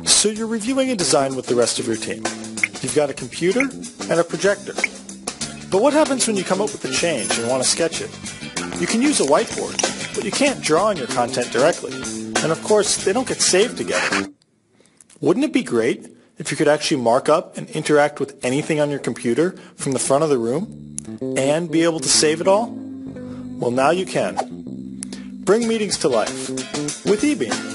So you're reviewing a design with the rest of your team. You've got a computer and a projector. But what happens when you come up with a change and want to sketch it? You can use a whiteboard, but you can't draw on your content directly. And of course, they don't get saved together. Wouldn't it be great if you could actually mark up and interact with anything on your computer from the front of the room and be able to save it all? Well, now you can. Bring meetings to life with eBeam.